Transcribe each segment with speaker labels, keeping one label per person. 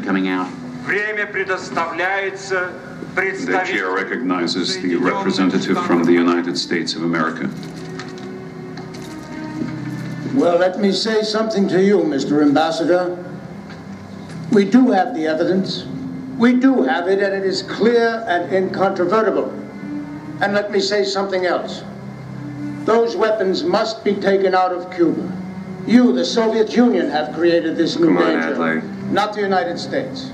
Speaker 1: coming out.
Speaker 2: The chair recognizes the representative from the United States of America.
Speaker 3: Well, let me say something to you, Mr. Ambassador. We do have the evidence. We do have it, and it is clear and incontrovertible. And let me say something else. Those weapons must be taken out of Cuba. You, the Soviet Union, have created this new danger, not the United States.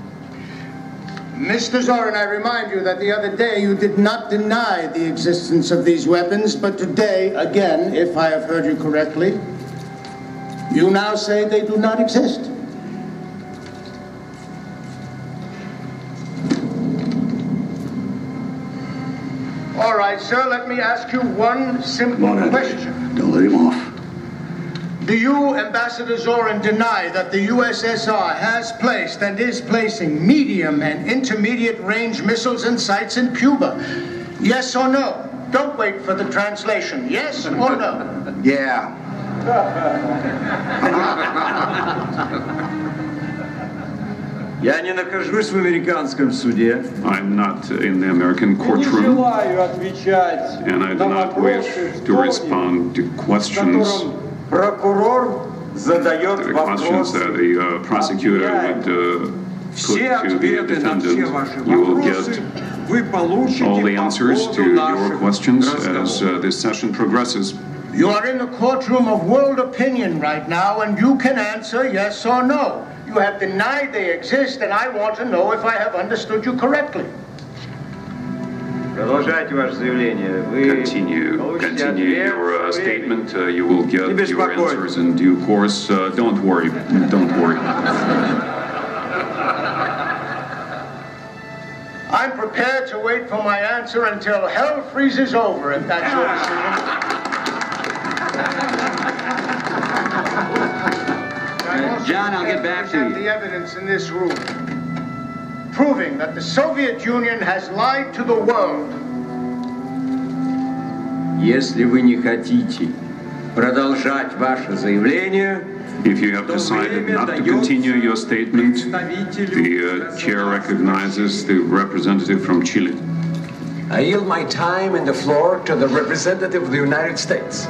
Speaker 3: Mr. Zorin, I remind you that the other day you did not deny the existence of these weapons, but today, again, if I have heard you correctly, you now say they do not exist. All right, sir, let me ask you one simple question.
Speaker 4: Don't let him off.
Speaker 3: Do you, Ambassador Zorin, deny that the USSR has placed and is placing medium and intermediate range missiles and sites in Cuba? Yes or no? Don't wait for the translation. Yes or no?
Speaker 4: Yeah.
Speaker 5: Я не нахожусь в американском суде.
Speaker 2: I'm not in the American courtroom, and I do not wish to respond to questions.
Speaker 5: Прокурор задает
Speaker 2: The questions that the prosecutor would put to the defendant. You will get all the answers to your questions as this session progresses.
Speaker 3: You are in the courtroom of world opinion right now, and you can answer yes or no. You have denied they exist, and I want to know if I have understood you correctly.
Speaker 2: Continue your statement. You will get your answers in due course. Don't worry. Don't worry.
Speaker 3: I'm prepared to wait for my answer until hell freezes over, if that's your decision.
Speaker 1: John, I'll get back to you.
Speaker 3: The evidence in this room proving that the Soviet Union has lied to the world.
Speaker 5: Если вы не хотите продолжать ваше заявление,
Speaker 2: if you have decided not to continue your statement, the chair recognizes the representative from Chile.
Speaker 6: I yield my time and the floor to the representative of the United States.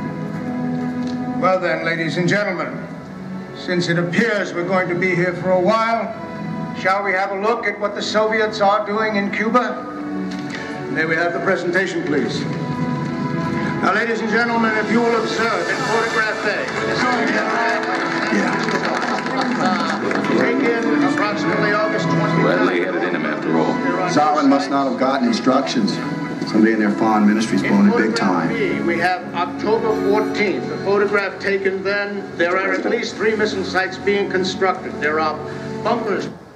Speaker 3: Well then, ladies and gentlemen, since it appears we're going to be here for a while, shall we have a look at what the Soviets are doing in Cuba? May we have the presentation, please. Now, ladies and gentlemen, if you will observe in photograph A, taken approximately August 29th.
Speaker 4: Well, they headed in him after all. Zorin must not have gotten instructions. Somebody in their foreign ministry's blown it big time.
Speaker 3: B, we have October 14th, a photograph taken then. There are at least 3 missile sites being constructed. There are bunkers.